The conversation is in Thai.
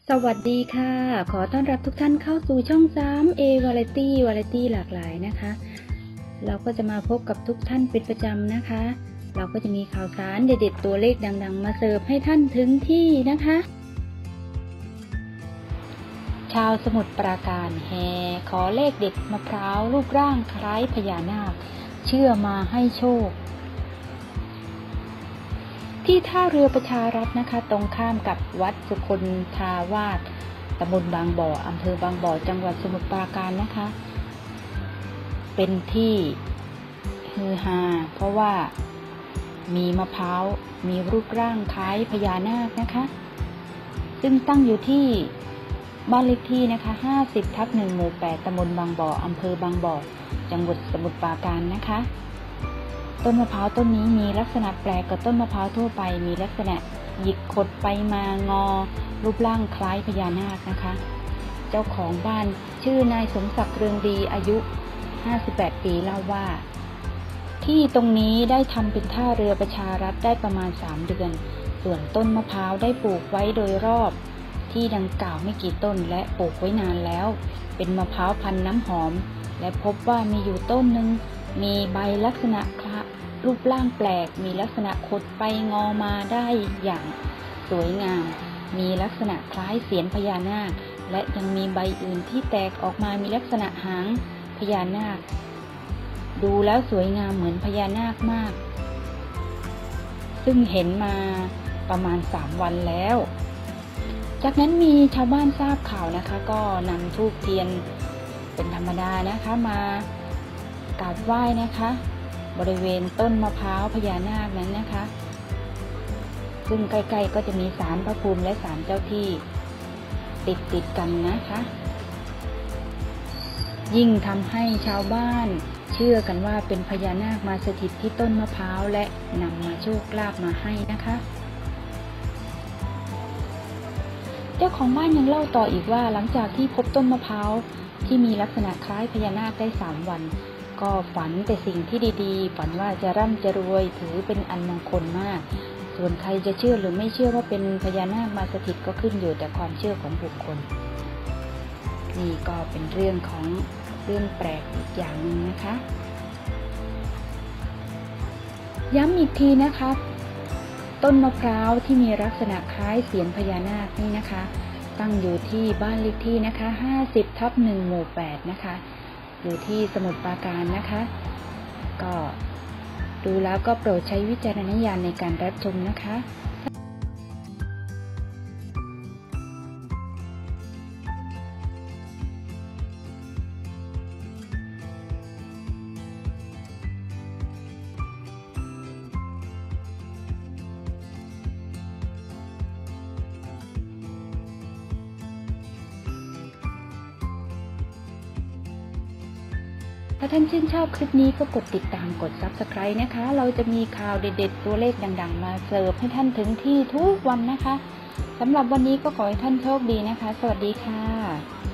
สวัสดีค่ะ ขอต้อนรับทุกท่านเข้าสู่ช่อง 3A Variety หลากหลายนะคะ เราก็จะมาพบกับทุกท่านเป็นประจำนะคะ เราก็จะมีข่าวสารเด็ดๆตัวเลขดังๆมาเสิร์ฟให้ท่านถึงที่นะคะ ชาวสมุทรปราการแห่ขอเลขเด็ดมะพร้าวรูปร่างคล้ายพญานาคเชื่อมาให้โชคที่ท่าเรือประชารัฐนะคะตรงข้ามกับวัดสุคนธาวาสตำบลบางบ่ออำเภอบางบ่อจังหวัดสมุทรปราการนะคะเป็นที่ฮือฮาเพราะว่ามีมะพร้าวมีรูปร่างคล้ายพญานาคนะคะซึ่งตั้งอยู่ที่บ้านเลขที่นะคะ50/1 หมู่ 8ตำบลบางบ่ออำเภอบางบ่อจังหวัดสมุทรปราการนะคะต้นมะพร้าวต้นนี้มีลักษณะแปลกกว่าต้นมะพร้าวทั่วไปมีลักษณะหยิกขดไปมางอรูปร่างคล้ายพญานาคนะคะเจ้าของบ้านชื่อนายสมศักดิ์เรืองดีอายุ58ปีเล่าว่าที่ตรงนี้ได้ทำเป็นท่าเรือประชารัฐได้ประมาณ3เดือนส่วนต้นมะพร้าวได้ปลูกไว้โดยรอบที่ดังกล่าวไม่กี่ต้นและปลูกไว้นานแล้วเป็นมะพร้าวพันธุ์น้ำหอมและพบว่ามีอยู่ต้นหนึ่งมีใบลักษณะรูปร่างแปลกมีลักษณะขดไปงอมาได้อย่างสวยงามมีลักษณะคล้ายเสียญพญานาคและยังมีใบอื่นที่แตกออกมามีลักษณะหางพญานาคดูแล้วสวยงามเหมือนพญานาคมากซึ่งเห็นมาประมาณ3 วันแล้วจากนั้นมีชาวบ้านทราบข่าวนะคะก็นำธูปเทียนเป็นธรรมดานะคะมากราบไหว้นะคะบริเวณต้นมะพร้าวพญานาคนั้นนะคะซึ่งใกล้ๆก็จะมีศาลพระภูมิและศาลเจ้าที่ติดกันนะคะยิ่งทำให้ชาวบ้านเชื่อกันว่าเป็นพญานาคมาสถิตที่ต้นมะพร้าวและนำมาโชคลาภมาให้นะคะเจ้าของบ้านยังเล่าต่ออีกว่าหลังจากที่พบต้นมะพร้าวที่มีลักษณะคล้ายพญานาคได้3 วันก็ฝันแต่สิ่งที่ดีๆฝันว่าจะร่ำจะรวยถือเป็นอันมงคลมากส่วนใครจะเชื่อหรือไม่เชื่อว่าเป็นพญานาคมาสถิตก็ขึ้นอยู่แต่ความเชื่อของบุคคลนี่ก็เป็นเรื่องแปลกอีกอย่างหนึ่งนะคะย้ำอีกทีนะคะต้นมะพร้าวที่มีลักษณะคล้ายเสียญพญานาคนี่นะคะตั้งอยู่ที่บ้านเลขที่นะคะ50/1 หมู่ 8นะคะอยู่ที่สมุทรปราการนะคะก็ดูแล้วก็โปรดใช้วิจารณญาณในการรับชมนะคะถ้าท่านชื่นชอบคลิปนี้ก็กดติดตามกด Subscribe นะคะเราจะมีข่าวเด็ดๆตัวเลขดังๆมาเสิร์ฟให้ท่านถึงที่ทุกวันนะคะสำหรับวันนี้ก็ขอให้ท่านโชคดีนะคะสวัสดีค่ะ